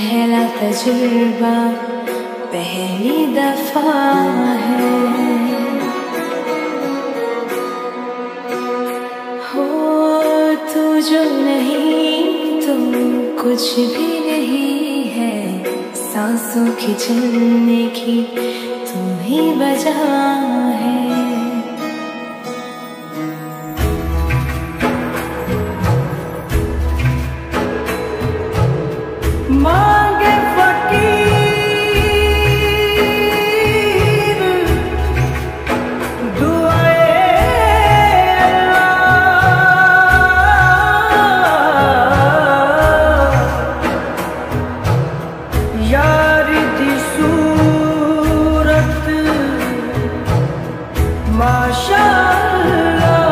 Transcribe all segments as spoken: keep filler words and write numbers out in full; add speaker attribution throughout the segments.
Speaker 1: पहला तजुर्बा पहली दफा है। हो तू जो नहीं तुम कुछ भी नहीं है, सांसों की चलने की तू ही वजह है। मांगे फकीर दुआए यार दी सूरत माशाअल्लाह,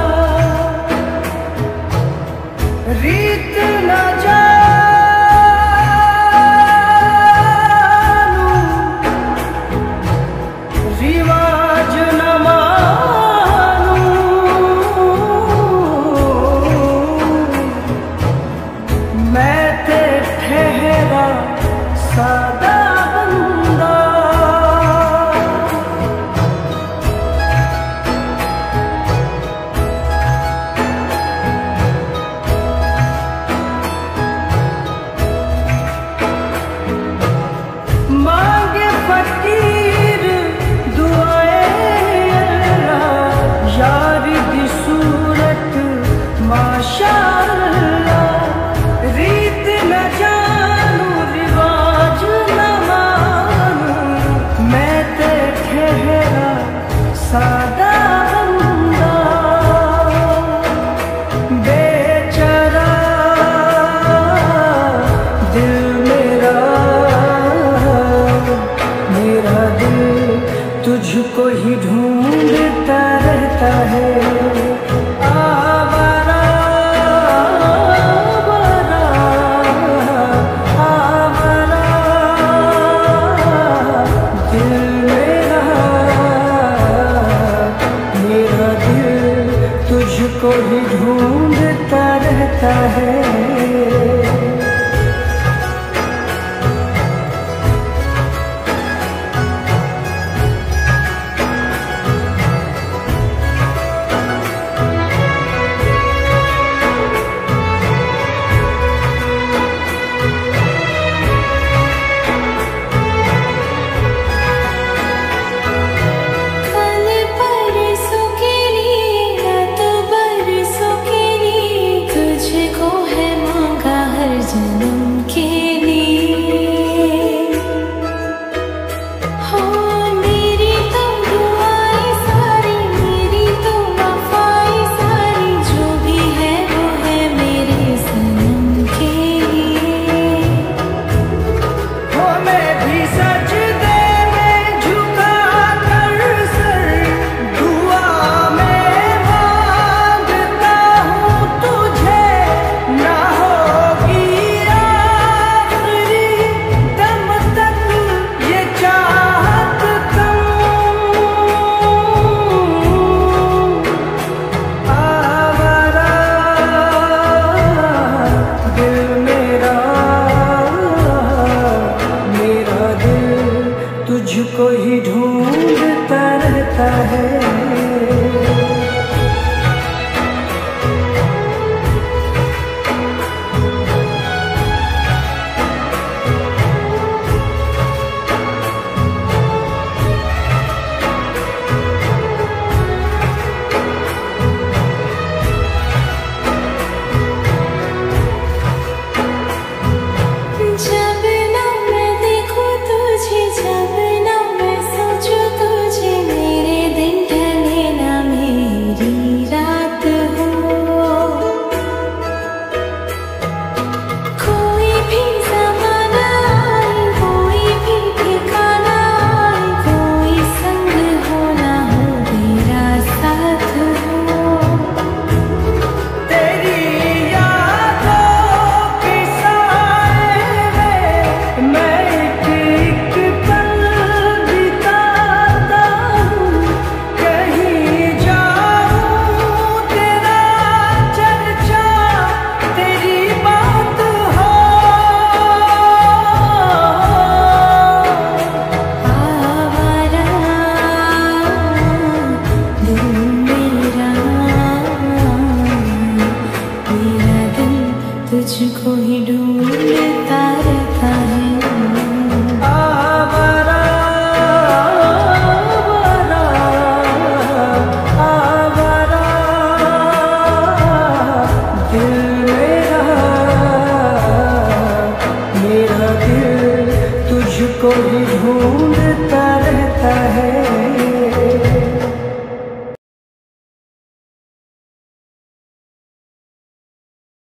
Speaker 1: रीत न जा सादा बंदा। मांगे फकीर दुआए अल्लाह, यार दी सूरत माशाअल्लाह, रीत न जानू रिवाज न मानू, मैं ते ठहरा सादा बंदा। बेचारा दिल मेरा, मेरा दिल तुझको ही ढूंढता रहता है। तुझको ही ढूंढता रहता है। तुझको ही ढूंढता रहता है। जब ना मैं देखूं तुझे, जब ना मैं
Speaker 2: तुझको ही ढूंढता रहता है।
Speaker 1: आवारा आवारा आवारा दिल मेरा मेरा दिल तुझको ही ढूंढ